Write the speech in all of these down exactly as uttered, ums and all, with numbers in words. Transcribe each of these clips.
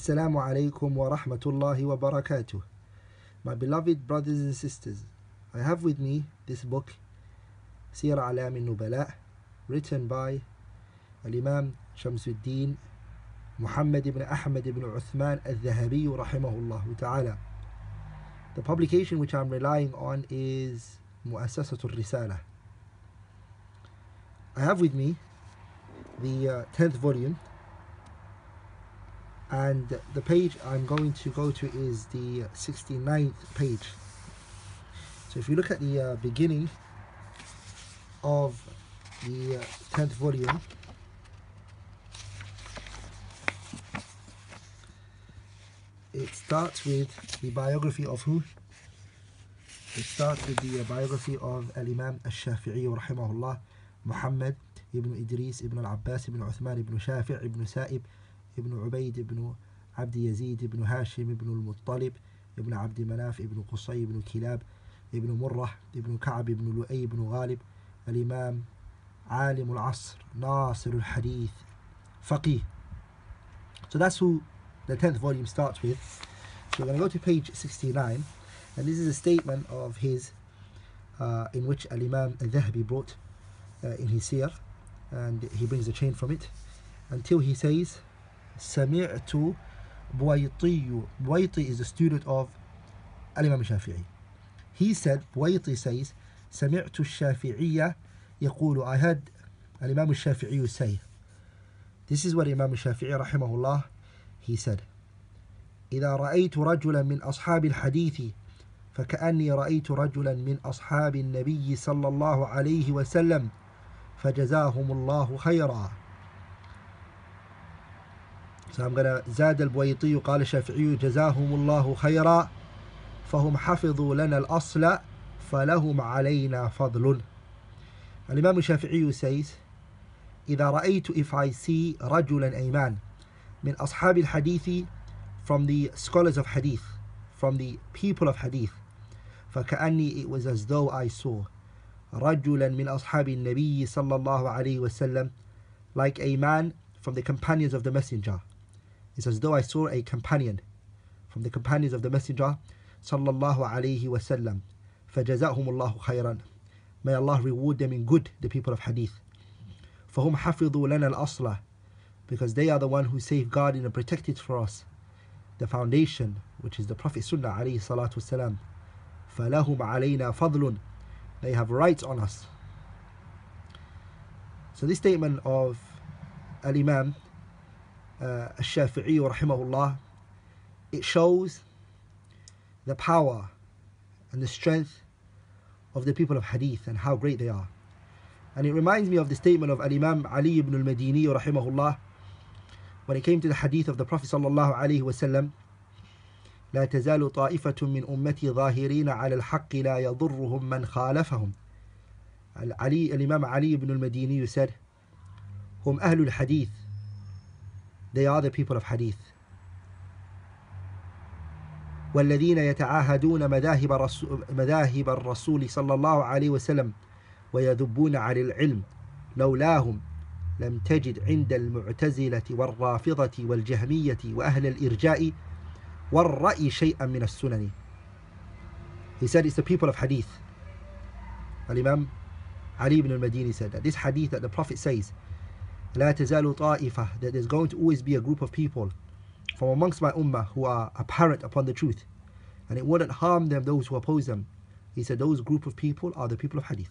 Assalamu alaikum wa rahmatullahi wa barakatuh. My beloved brothers and sisters, I have with me this book, Sir A'lam al-Nubala, written by Al-Imam Shamsuddin Muhammad ibn Ahmad ibn Uthman al-Dhahabi rahimahullah ta'ala. The publication which I'm relying on is Mu'assasatul Risala. I have with me the uh, tenth volume, and the page I'm going to go to is the sixty-ninth page. So if you look at the uh, beginning of the uh, tenth volume, it starts with the biography of who? It starts with the uh, biography of Al-Imam Al-Shafi'i rahimahullah, Muhammad ibn Idris ibn Al-Abbas ibn Uthman ibn Shafi' ibn Sa'ib ibn Ubayd ibn Abdi Yazid ibn Hashim ibn Al-Muttalib ibn Abdi Manaf ibn Qusay ibn Kilab ibn Murrah ibn Ka'b ibn Lu'ay ibn Ghalib, Al-Imam Alim al-Asr, Nasir al-Hadith, Faqih. So that's who the tenth volume starts with. So we're going to go to page sixty-nine, and this is a statement of his uh, in which Al-Imam Al-Dhahabi brought uh, in his Siyar, and he brings a chain from it until he says, سمعت بويطي. Buwayti is a student of Al-Imam Shafi'i. He said, Buwayti says, سمعت الشافعية يقول, I heard Al-Imam Shafi'i say. This is what Imam Shafi'i rahimahullah, he said, إذا رأيت رجلا من أصحاب الحديث فكأني رأيت رجلا من أصحاب النبي صلى الله عليه وسلم فجزاهم الله خيرا. So I'm gonna زاد البويطي قال الشافعي جزاهم الله خيرا فهم حفظوا لنا الأصل فلهم علينا فضل. الإمام الشافعي says, إذا رأيت, if I see رجلا أي man من أصحاب الحديث, from the scholars of hadith, from the people of hadith, فكأني, it was as though I saw رجلا من أصحاب النبي صلى الله عليه وسلم, like a man from the companions of the messenger. It's as though I saw a companion from the companions of the messenger صلى الله عليه وسلم. فجزاهم الله خيرا, may Allah reward them in good, the people of hadith. فهم حفظوا لنا الأصل, because they are the one who safeguarded and protected for us the foundation, which is the Prophet Sunnah alayhi salatu wasalam. فلهم علينا فضل, they have rights on us. So this statement of Al-Imam uh, Al-Shafi'i rahimahullah, it shows the power and the strength of the people of hadith and how great they are. And it reminds me of the statement of Al-Imam Ali ibn al-Madini rahimahullah, when it came to the hadith of the Prophet sallallahu alayhi wa sallam, لا تزال طائفة من أمتي ظاهرين على الحق لا يضرهم من خالفهم. Ali, Al-Imam Ali ibn al-Madini said, هم أهل الحديث, they are the people of hadith. والذين يتعاهدون مذاهب الرسول, مذاهب الرسول صلى الله عليه وسلم ويذبون على العلم لولاهم لم تجد عند المعتزلة والرافضة والجهمية وأهل الإرجاء والرأي شيئا من السنن. He said it's the people of hadith. Al-Imam Ali ibn al-Madini said that this hadith that the Prophet says, لا تزال طائفة, that there's going to always be a group of people from amongst my ummah who are apparent upon the truth, and it wouldn't harm them, those who oppose them. He said those group of people are the people of hadith.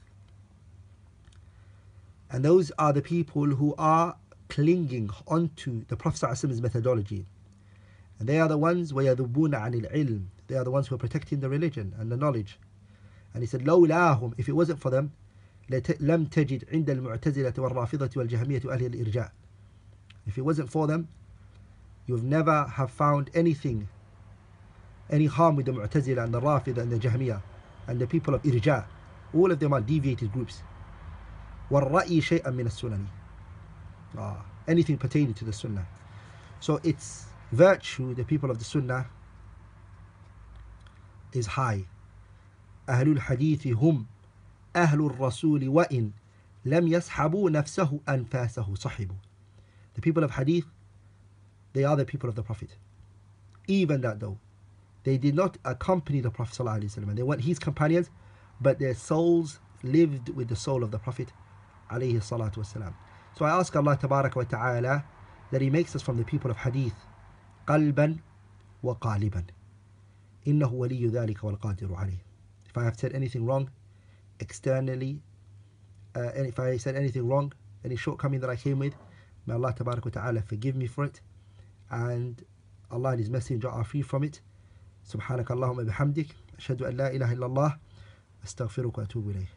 And those are the people who are clinging onto the Prophet's methodology. And they are the ones وَيَذُبُّونَ عَنِ الْعِلْمِ, they are the ones who are protecting the religion and the knowledge. And he said لَوْلَاهُمْ, if it wasn't for them, لَمْ تَجِدْ عِنْدَ الْمُعْتَزِلَةِ وَالرَّافِضَةِ وَالْجَهْمِيَةِ وَأَهْلِ الْإِرْجَاءِ. If it wasn't for them, you've never have found anything, any harm with the Mu'tazila and the Rafida and the Jahmiyyah and the people of Irja. All of them are deviated groups. وَالرَّأِي شَيْئًا مِنَ السُّنَنِ, ah, anything pertaining to the Sunnah. So its virtue, the people of the Sunnah, is high. أهل الحديث هم أهل الرسول وإن لم يصحبوا نفسه أنفاسه صحبوا. The people of hadith, they are the people of the Prophet. even that though, they did not accompany the Prophet ﷺ, and they weren't his companions, but their souls lived with the soul of the Prophet ﷺ. So I ask Allah Tabaraka wa Ta'ala that He makes us from the people of Hadith, قلبا وقالبا إنه ولي ذلك والقادر عليه. If I have said anything wrong externally, uh, and if I said anything wrong, any shortcoming that I came with, may Allah Tabaraka wa Ta'ala forgive me for it, and Allah and His Messenger are free from it. سبحانك اللهم بحمدك أشهد أن لا إله إلا الله أستغفرك وأتوب إليه.